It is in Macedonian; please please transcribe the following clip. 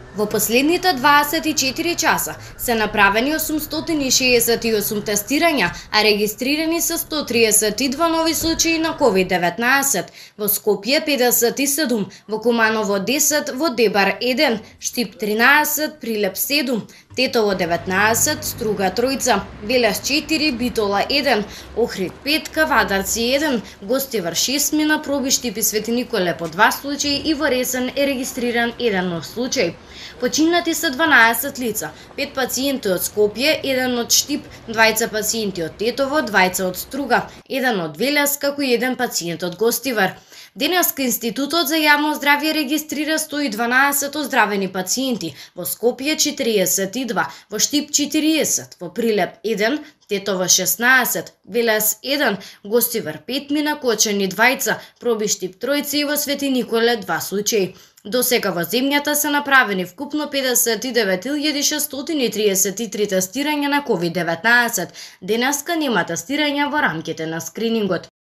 Во последните 24 часа се направени 868 тестирања, а регистрирани се 132 нови случаи на COVID-19. Во Скопје 57, во Куманово 10, во Дебар 1, Штип 13, Прилеп 7, Тетово 19, Струга 3, Велес 4, Битола 1, Охрид 5, Кавадарци 1, Гостивар 6 мина проби, Штип и Свети Николе по 2 случаи и во Ресен е регистриран 1 нов случај. Починати се 12 лица, 5 пациенти од Скопје, 1 од Штип, 2 пациенти од Тетово, 2 од Струга, 1 од Велес, како и 1 пациент од Гостивар. Денеска Институтот за јавно здравје регистрира 112 оздравени пациенти, во Скопје 42, во Штип 40, во Прилеп 1, Тетово 16, Велес 1, Гостивар 5 мина, Кочани 2, проби Штип 3 и во Свети Николе 2 случаи. До сега во земјата се направени вкупно 59.633 тестирања на COVID-19. Денеска нема тестирања во рамките на скринингот.